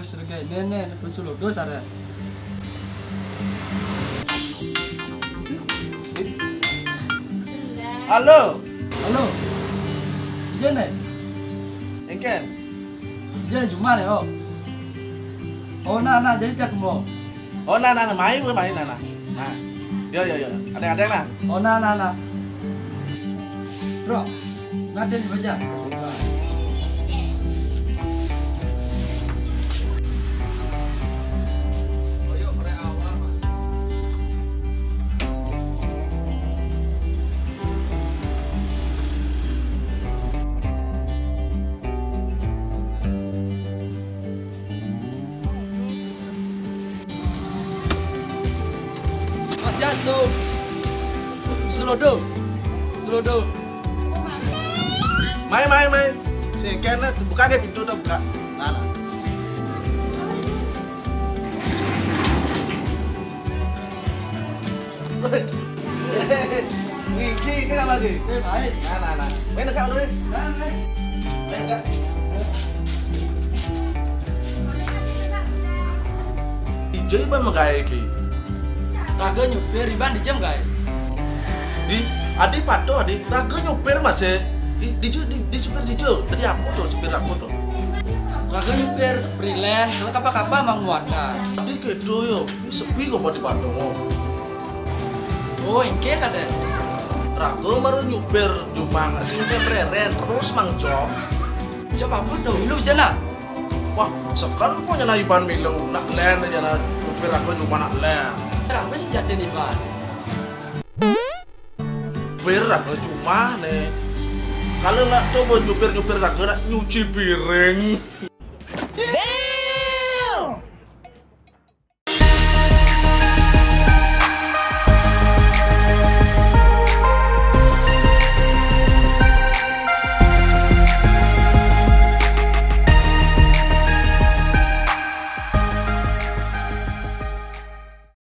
sergai nenek pesuluk dosa ada. Halo. Halo. Ijen nih. Engken. Ijen cuma nih oh. Oh nah jadi cak mo. Oh nah main nah. Nah. Yo. Ada nah. Oh nah. Bro. Nanti dibaca. Swastiastu. Selodo. Main. Si Engken buka ke pintu tuh buka. Nah. Iki kan lagi. Baik. Nah. Main dekat dulu. Main dekat. Ijai ban magaya ki. Raga nyupir riban di jam guys. Di adik pato adik raga nyupir mas di supir dijo. Tadi aku tuh supir aku tuh. Raga nyupir freelance, kalau kapal menguatkan. Adik gitu yo. Ini sepi kok di pato. Oh, engke kada. Raga baru nyupir cuma nggak sih nyupir preren terus mangcom. Coba apa tuh? Lu bisa nak? Wah, sekarang punya naiban milu nak len aja nak nyupir raga cuma nak len. Kenapa sih jadi nih ban? Nyupir raga cuma nih. Kalau nggak coba nyupir raga nak nyuci piring.